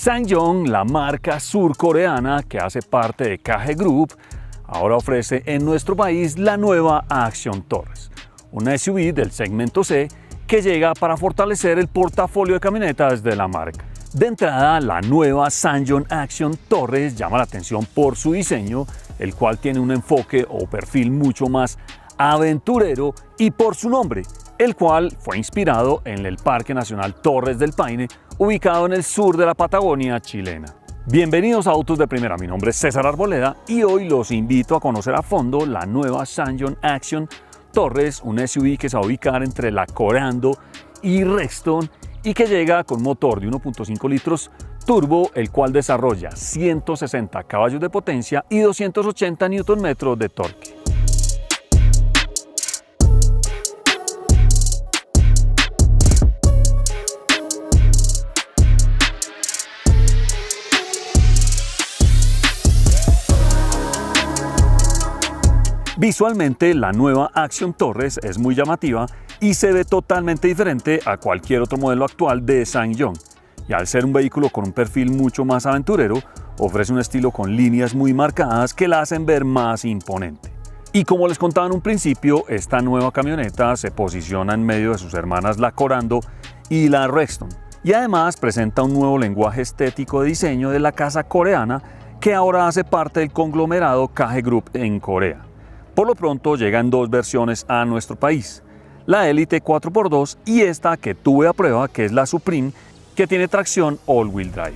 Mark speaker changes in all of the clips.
Speaker 1: SsangYong, la marca surcoreana que hace parte de KG Group, ahora ofrece en nuestro país la nueva Action Torres, una SUV del segmento C que llega para fortalecer el portafolio de camionetas de la marca. De entrada, la nueva SsangYong Action Torres llama la atención por su diseño, el cual tiene un enfoque o perfil mucho más aventurero, y por su nombre, el cual fue inspirado en el Parque Nacional Torres del Paine, ubicado en el sur de la Patagonia chilena. Bienvenidos a Autos de Primera, mi nombre es César Arboleda y hoy los invito a conocer a fondo la nueva SsangYong Action Torres, un SUV que se va a ubicar entre la Corando y Rexton y que llega con motor de 1.5 litros turbo, el cual desarrolla 160 caballos de potencia y 280 Nm de torque. Visualmente, la nueva Action Torres es muy llamativa y se ve totalmente diferente a cualquier otro modelo actual de SsangYong. Y al ser un vehículo con un perfil mucho más aventurero, ofrece un estilo con líneas muy marcadas que la hacen ver más imponente. Y como les contaba en un principio, esta nueva camioneta se posiciona en medio de sus hermanas la Corando y la Rexton. Y además presenta un nuevo lenguaje estético de diseño de la casa coreana que ahora hace parte del conglomerado KG Group en Corea. Por lo pronto llegan dos versiones a nuestro país, la Elite 4x2 y esta que tuve a prueba, que es la Supreme, que tiene tracción all-wheel drive.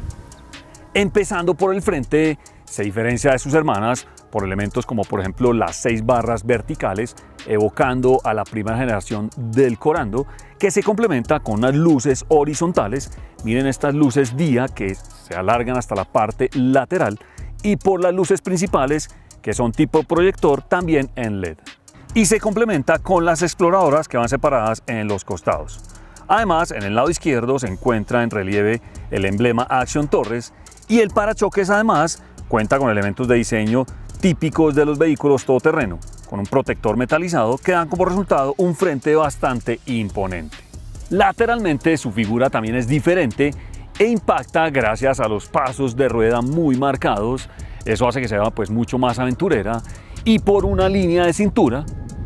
Speaker 1: Empezando por el frente, se diferencia de sus hermanas por elementos como por ejemplo las 6 barras verticales, evocando a la primera generación del Corando, que se complementa con unas luces horizontales. Miren estas luces día que se alargan hasta la parte lateral, y por las luces principales que son tipo proyector, también en LED. Y se complementa con las exploradoras que van separadas en los costados. Además, en el lado izquierdo se encuentra en relieve el emblema Action Torres, y el parachoques además cuenta con elementos de diseño típicos de los vehículos todoterreno, con un protector metalizado que dan como resultado un frente bastante imponente. Lateralmente su figura también es diferente e impacta gracias a los pasos de rueda muy marcados. Eso hace que se vea pues mucho más aventurera, y por una línea de cintura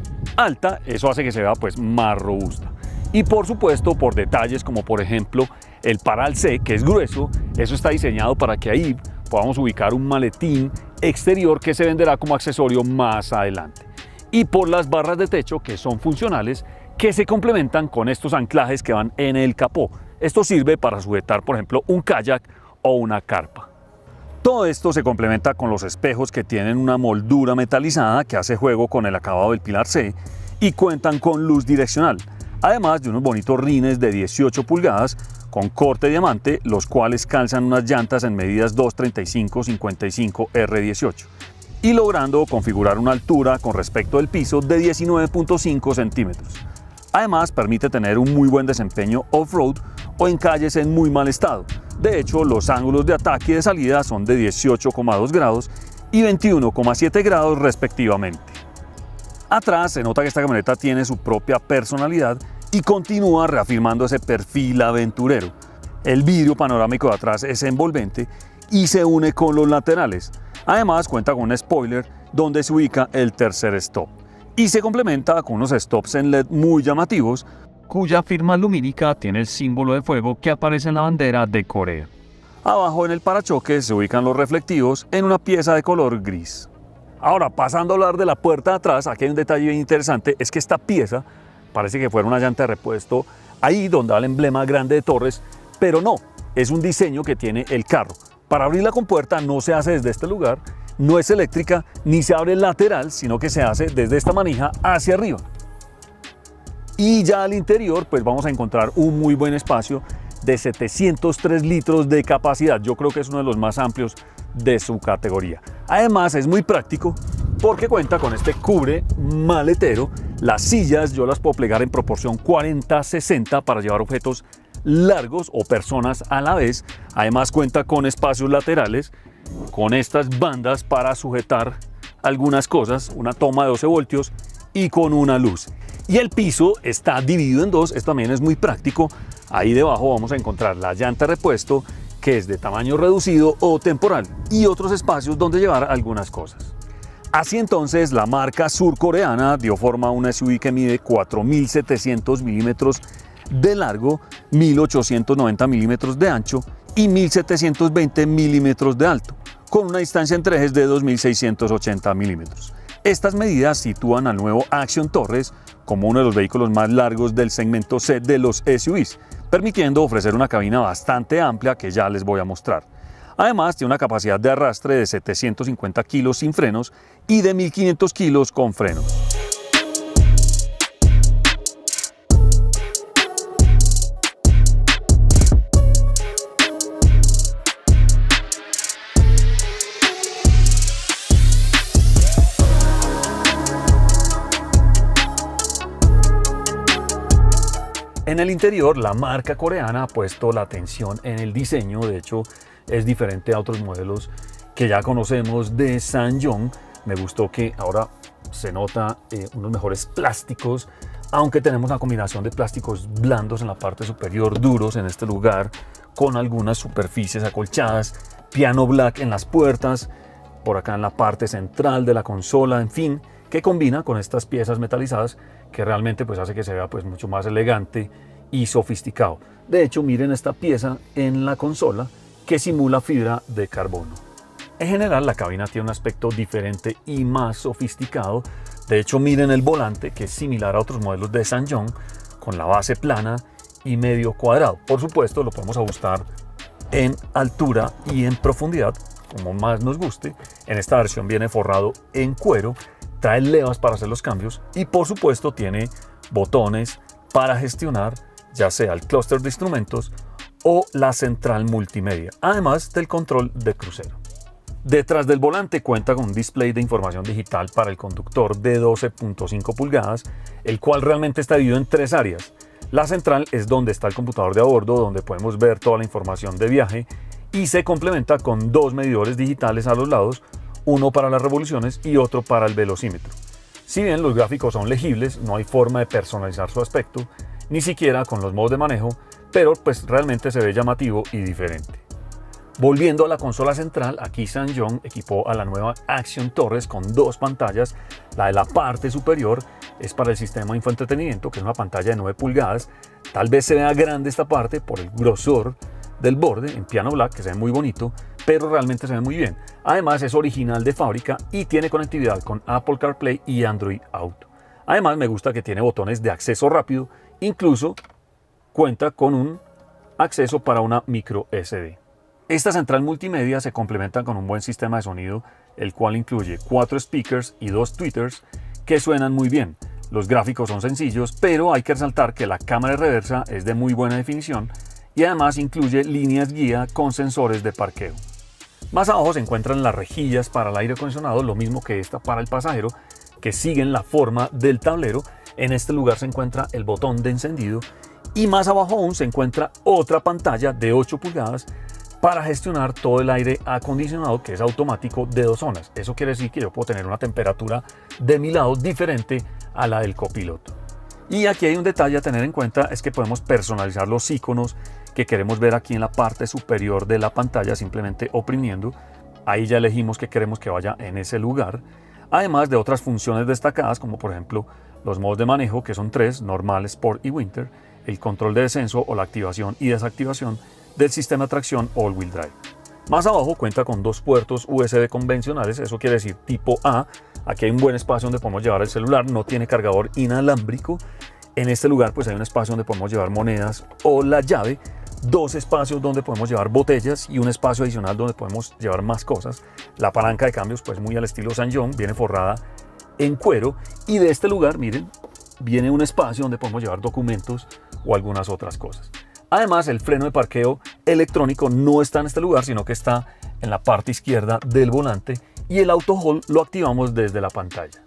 Speaker 1: alta, eso hace que se vea pues más robusta. Y por supuesto por detalles como por ejemplo el paral C, que es grueso. Eso está diseñado para que ahí podamos ubicar un maletín exterior que se venderá como accesorio más adelante. Y por las barras de techo, que son funcionales, que se complementan con estos anclajes que van en el capó. Esto sirve para sujetar por ejemplo un kayak o una carpa. Todo esto se complementa con los espejos, que tienen una moldura metalizada que hace juego con el acabado del pilar C y cuentan con luz direccional, además de unos bonitos rines de 18 pulgadas con corte diamante, los cuales calzan unas llantas en medidas 235/55 R18 y logrando configurar una altura con respecto del piso de 19.5 centímetros. Además, permite tener un muy buen desempeño off-road o en calles en muy mal estado. De hecho, los ángulos de ataque y de salida son de 18,2 grados y 21,7 grados respectivamente. Atrás se nota que esta camioneta tiene su propia personalidad y continúa reafirmando ese perfil aventurero. El vidrio panorámico de atrás es envolvente y se une con los laterales. Además, cuenta con un spoiler donde se ubica el tercer stop. Y se complementa con unos stops en LED muy llamativos, cuya firma lumínica tiene el símbolo de fuego que aparece en la bandera de Corea. Abajo en el parachoques se ubican los reflectivos en una pieza de color gris. Ahora, pasando a hablar de la puerta de atrás, aquí hay un detalle bien interesante, es que esta pieza parece que fuera una llanta de repuesto ahí donde va el emblema grande de Torres, pero no, es un diseño que tiene el carro. Para abrir la compuerta no se hace desde este lugar, no es eléctrica ni se abre lateral, sino que se hace desde esta manija hacia arriba. Y ya al interior pues vamos a encontrar un muy buen espacio de 703 litros de capacidad. Yo creo que es uno de los más amplios de su categoría. Además es muy práctico porque cuenta con este cubre maletero. Las sillas yo las puedo plegar en proporción 40-60 para llevar objetos largos o personas a la vez. Además cuenta con espacios laterales, con estas bandas para sujetar algunas cosas, una toma de 12 voltios y con una luz. Y el piso está dividido en dos, esto también es muy práctico. Ahí debajo vamos a encontrar la llanta de repuesto, que es de tamaño reducido o temporal, y otros espacios donde llevar algunas cosas. Así entonces, la marca surcoreana dio forma a una SUV que mide 4.700 milímetros de largo, 1.890 milímetros de ancho y 1.720 milímetros de alto, con una distancia entre ejes de 2.680 milímetros. Estas medidas sitúan al nuevo Action Torres como uno de los vehículos más largos del segmento C de los SUVs, permitiendo ofrecer una cabina bastante amplia que ya les voy a mostrar. Además, tiene una capacidad de arrastre de 750 kilos sin frenos y de 1.500 kilos con frenos. En el interior, la marca coreana ha puesto la atención en el diseño. De hecho, es diferente a otros modelos que ya conocemos de SsangYong. Me gustó que ahora se nota unos mejores plásticos, aunque tenemos una combinación de plásticos blandos en la parte superior, duros en este lugar, con algunas superficies acolchadas, piano black en las puertas, por acá en la parte central de la consola, en fin, que combina con estas piezas metalizadas que realmente pues hace que se vea pues mucho más elegante y sofisticado. De hecho, miren esta pieza en la consola que simula fibra de carbono. En general, la cabina tiene un aspecto diferente y más sofisticado. De hecho, miren el volante, que es similar a otros modelos de SsangYong, con la base plana y medio cuadrado. Por supuesto, lo podemos ajustar en altura y en profundidad, como más nos guste. En esta versión viene forrado en cuero, trae levas para hacer los cambios y por supuesto tiene botones para gestionar ya sea el clúster de instrumentos o la central multimedia, además del control de crucero. Detrás del volante cuenta con un display de información digital para el conductor de 12.5 pulgadas, el cual realmente está dividido en tres áreas. La central es donde está el computador de a bordo, donde podemos ver toda la información de viaje, y se complementa con dos medidores digitales a los lados, uno para las revoluciones y otro para el velocímetro. Si bien los gráficos son legibles, no hay forma de personalizar su aspecto, ni siquiera con los modos de manejo, pero pues realmente se ve llamativo y diferente. Volviendo a la consola central, aquí SsangYong equipó a la nueva Action Torres con dos pantallas. La de la parte superior es para el sistema de infoentretenimiento, que es una pantalla de 9 pulgadas. Tal vez se vea grande esta parte por el grosor del borde en piano black, que se ve muy bonito, pero realmente se ve muy bien. Además, es original de fábrica y tiene conectividad con Apple CarPlay y Android Auto. Además, me gusta que tiene botones de acceso rápido, incluso cuenta con un acceso para una micro SD. Esta central multimedia se complementa con un buen sistema de sonido, el cual incluye 4 speakers y 2 tweeters que suenan muy bien. Los gráficos son sencillos, pero hay que resaltar que la cámara de reversa es de muy buena definición y además incluye líneas guía con sensores de parqueo. Más abajo se encuentran las rejillas para el aire acondicionado, lo mismo que esta para el pasajero, que siguen la forma del tablero. En este lugar se encuentra el botón de encendido y más abajo aún se encuentra otra pantalla de 8 pulgadas para gestionar todo el aire acondicionado, que es automático de 2 zonas. Eso quiere decir que yo puedo tener una temperatura de mi lado diferente a la del copiloto. Y aquí hay un detalle a tener en cuenta, es que podemos personalizar los iconos que queremos ver aquí en la parte superior de la pantalla, simplemente oprimiendo. Ahí ya elegimos que queremos que vaya en ese lugar. Además de otras funciones destacadas, como por ejemplo los modos de manejo, que son 3, normal, sport y winter, el control de descenso o la activación y desactivación del sistema de tracción all-wheel drive. Más abajo cuenta con 2 puertos USB convencionales, eso quiere decir tipo A. Aquí hay un buen espacio donde podemos llevar el celular, no tiene cargador inalámbrico. En este lugar pues hay un espacio donde podemos llevar monedas o la llave, 2 espacios donde podemos llevar botellas y un espacio adicional donde podemos llevar más cosas. La palanca de cambios pues muy al estilo SsangYong, viene forrada en cuero, y de este lugar, miren, viene un espacio donde podemos llevar documentos o algunas otras cosas. Además, el freno de parqueo electrónico no está en este lugar, sino que está en la parte izquierda del volante, y el auto hold lo activamos desde la pantalla.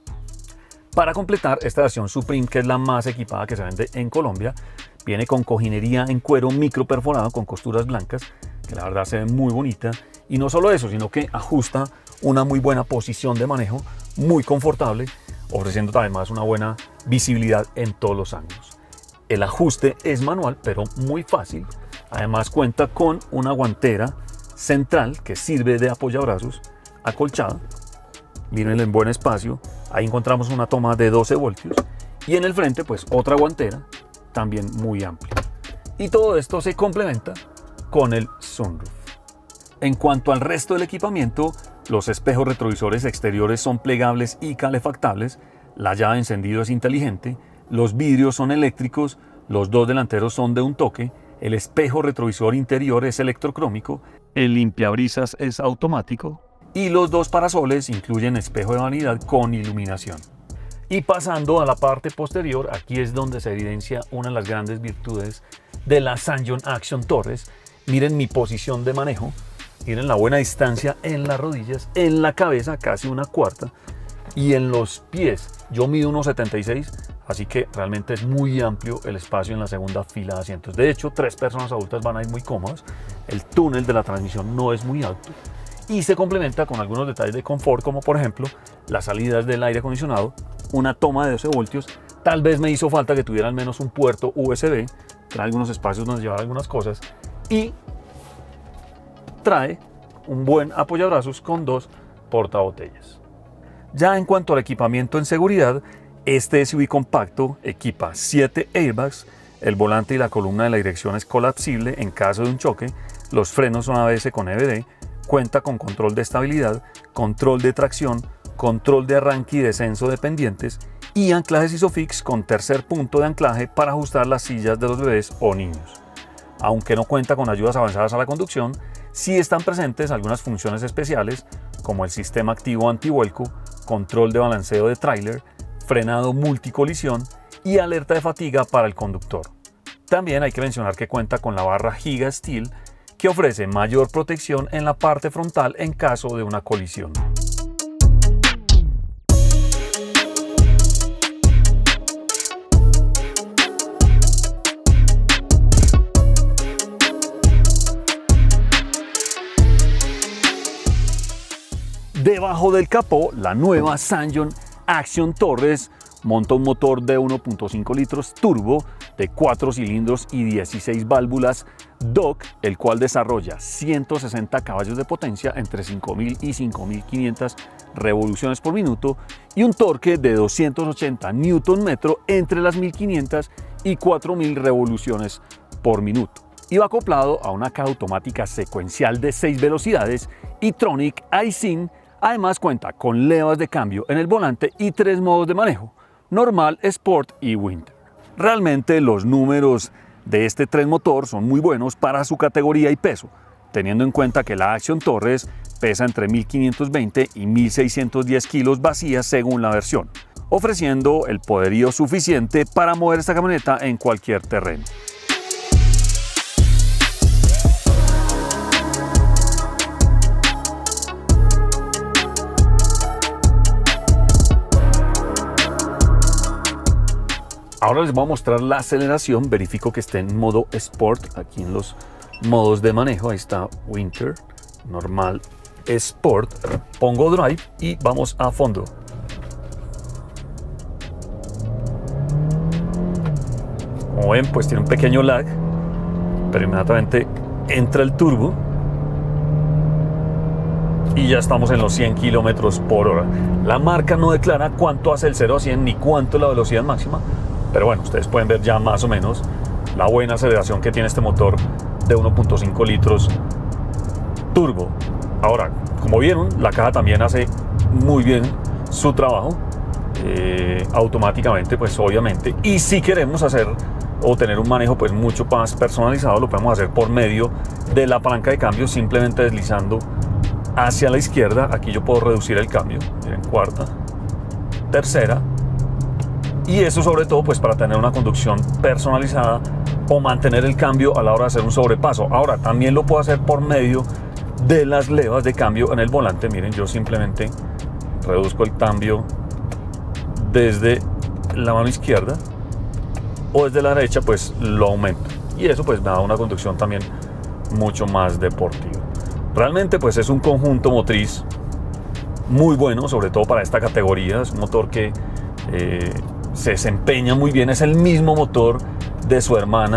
Speaker 1: Para completar, esta versión Supreme, que es la más equipada que se vende en Colombia, viene con cojinería en cuero micro perforado con costuras blancas, que la verdad se ve muy bonita. Y no solo eso, sino que ajusta una muy buena posición de manejo, muy confortable, ofreciendo además una buena visibilidad en todos los ángulos. El ajuste es manual, pero muy fácil. Además cuenta con una guantera central que sirve de apoyabrazos acolchada. Miren en buen espacio, ahí encontramos una toma de 12 voltios y en el frente pues otra guantera también muy amplia. Y todo esto se complementa con el sunroof. En cuanto al resto del equipamiento, los espejos retrovisores exteriores son plegables y calefactables, la llave de encendido es inteligente, los vidrios son eléctricos, los dos delanteros son de un toque, el espejo retrovisor interior es electrocrómico, el limpiabrisas es automático y los dos parasoles incluyen espejo de vanidad con iluminación. Y pasando a la parte posterior, aquí es donde se evidencia una de las grandes virtudes de la SsangYong Action Torres. Miren mi posición de manejo, miren la buena distancia en las rodillas, en la cabeza casi una cuarta y en los pies. Yo mido 1,76, así que realmente es muy amplio el espacio en la segunda fila de asientos. De hecho, 3 personas adultas van a ir muy cómodas. El túnel de la transmisión no es muy alto y se complementa con algunos detalles de confort, como por ejemplo las salidas del aire acondicionado, una toma de 12 voltios. Tal vez me hizo falta que tuviera al menos un puerto USB, trae algunos espacios donde llevar algunas cosas y trae un buen apoyabrazos con 2 portabotellas. Ya en cuanto al equipamiento en seguridad, este SUV compacto equipa 7 airbags, el volante y la columna de la dirección es colapsible en caso de un choque, los frenos son ABS con EBD, cuenta con control de estabilidad, control de tracción, control de arranque y descenso de pendientes y anclajes ISOFIX con tercer punto de anclaje para ajustar las sillas de los bebés o niños. Aunque no cuenta con ayudas avanzadas a la conducción, sí están presentes algunas funciones especiales como el sistema activo antivuelco, control de balanceo de tráiler, frenado multicolisión y alerta de fatiga para el conductor. También hay que mencionar que cuenta con la barra Giga Steel que ofrece mayor protección en la parte frontal en caso de una colisión. Debajo del capó, la nueva SsangYong Action Torres monta un motor de 1.5 litros turbo de 4 cilindros y 16 válvulas DOC, el cual desarrolla 160 caballos de potencia entre 5.000 y 5.500 revoluciones por minuto y un torque de 280 Nm entre las 1.500 y 4.000 revoluciones por minuto. Y va acoplado a una caja automática secuencial de 6 velocidades y Tronic iSyn. Además cuenta con levas de cambio en el volante y 3 modos de manejo, normal, sport y winter. Realmente los números de este tren motor son muy buenos para su categoría y peso, teniendo en cuenta que la Action Torres pesa entre 1.520 y 1.610 kilos vacías según la versión, ofreciendo el poderío suficiente para mover esta camioneta en cualquier terreno. Ahora les voy a mostrar la aceleración, verifico que esté en modo Sport, aquí en los modos de manejo, ahí está Winter, normal, Sport, pongo Drive y vamos a fondo. Como ven, pues tiene un pequeño lag, pero inmediatamente entra el turbo y ya estamos en los 100 km por hora. La marca no declara cuánto hace el 0 a 100 ni cuánto es la velocidad máxima, pero bueno, ustedes pueden ver ya más o menos la buena aceleración que tiene este motor de 1.5 litros turbo. Ahora, como vieron, la caja también hace muy bien su trabajo, automáticamente, pues obviamente. Y si queremos hacer o tener un manejo pues mucho más personalizado, lo podemos hacer por medio de la palanca de cambio, simplemente deslizando hacia la izquierda. Aquí yo puedo reducir el cambio, miren, cuarta, tercera. Y eso sobre todo pues para tener una conducción personalizada o mantener el cambio a la hora de hacer un sobrepaso. Ahora también lo puedo hacer por medio de las levas de cambio en el volante. Miren, yo simplemente reduzco el cambio desde la mano izquierda o desde la derecha, pues lo aumento. Y eso pues me da una conducción también mucho más deportiva. Realmente pues es un conjunto motriz muy bueno, sobre todo para esta categoría. Es un motor que se desempeña muy bien, es el mismo motor de su hermana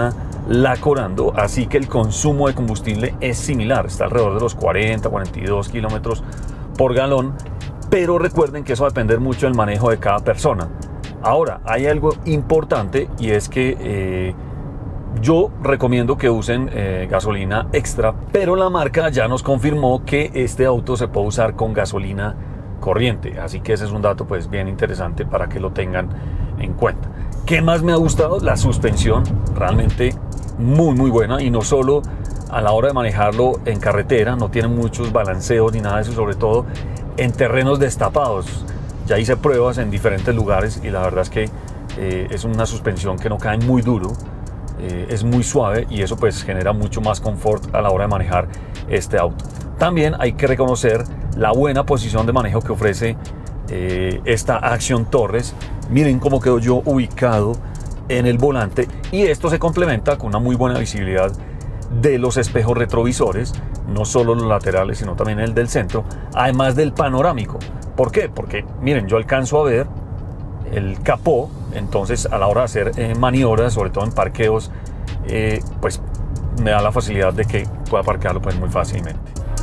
Speaker 1: Lacorando, así que el consumo de combustible es similar, está alrededor de los 42 kilómetros por galón, pero recuerden que eso va a depender mucho del manejo de cada persona. Ahora, hay algo importante y es que yo recomiendo que usen gasolina extra, pero la marca ya nos confirmó que este auto se puede usar con gasolina corriente, así que ese es un dato pues bien interesante para que lo tengan en cuenta. ¿Qué más me ha gustado? La suspensión, realmente muy buena, y no solo a la hora de manejarlo en carretera, no tiene muchos balanceos ni nada de eso, sobre todo en terrenos destapados. Ya hice pruebas en diferentes lugares y la verdad es que es una suspensión que no cae muy duro, es muy suave y eso pues genera mucho más confort a la hora de manejar este auto. También hay que reconocer la buena posición de manejo que ofrece esta Action Torres. Miren cómo quedo yo ubicado en el volante, y esto se complementa con una muy buena visibilidad de los espejos retrovisores, no solo los laterales sino también el del centro, además del panorámico. ¿Por qué? Porque miren, yo alcanzo a ver el capó, entonces a la hora de hacer maniobras, sobre todo en parqueos, pues me da la facilidad de que pueda parquearlo pues muy fácilmente.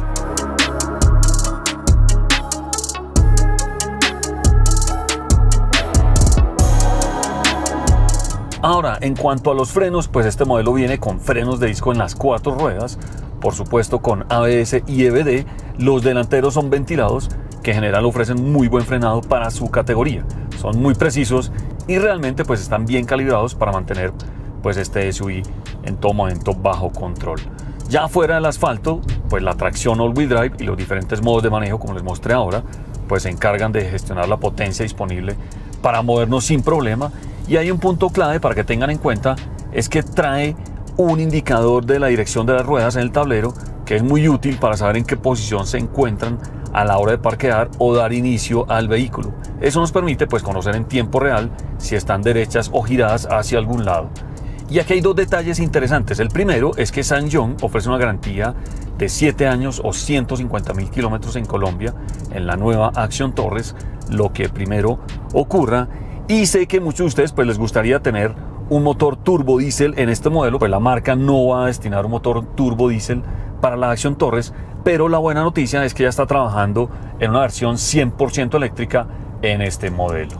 Speaker 1: Ahora, en cuanto a los frenos, pues este modelo viene con frenos de disco en las 4 ruedas, por supuesto con ABS y EBD. Los delanteros son ventilados, que en general ofrecen muy buen frenado para su categoría. Son muy precisos y realmente pues están bien calibrados para mantener pues este SUV en todo momento bajo control. Ya fuera del asfalto, pues la tracción all-wheel drive y los diferentes modos de manejo, como les mostré ahora, pues se encargan de gestionar la potencia disponible para movernos sin problema. Y hay un punto clave para que tengan en cuenta, es que trae un indicador de la dirección de las ruedas en el tablero, que es muy útil para saber en qué posición se encuentran a la hora de parquear o dar inicio al vehículo. Eso nos permite pues conocer en tiempo real si están derechas o giradas hacia algún lado. Y aquí hay dos detalles interesantes. El primero es que SsangYong ofrece una garantía de 7 años o 150.000 kilómetros en Colombia en la nueva Action Torres, lo que primero ocurra. Y sé que muchos de ustedes pues les gustaría tener un motor turbo diésel en este modelo, pues la marca no va a destinar un motor turbo diésel para la Action Torres, pero la buena noticia es que ya está trabajando en una versión 100% eléctrica en este modelo.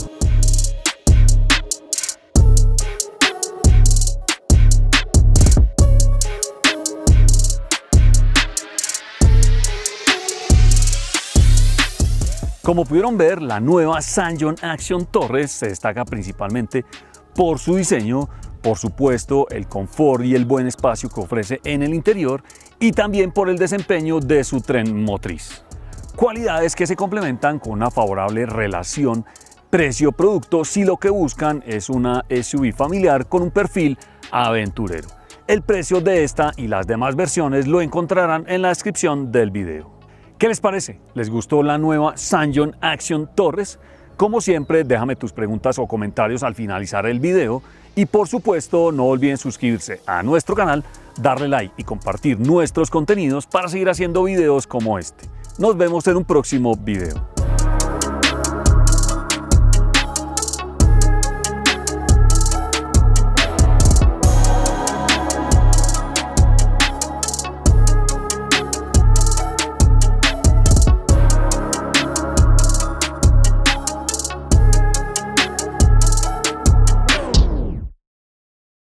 Speaker 1: Como pudieron ver, la nueva SsangYong Action Torres se destaca principalmente por su diseño, por supuesto el confort y el buen espacio que ofrece en el interior, y también por el desempeño de su tren motriz. Cualidades que se complementan con una favorable relación precio-producto si lo que buscan es una SUV familiar con un perfil aventurero. El precio de esta y las demás versiones lo encontrarán en la descripción del video. ¿Qué les parece? ¿Les gustó la nueva SsangYong Action Torres? Como siempre, déjame tus preguntas o comentarios al finalizar el video, y por supuesto no olviden suscribirse a nuestro canal, darle like y compartir nuestros contenidos para seguir haciendo videos como este. Nos vemos en un próximo video.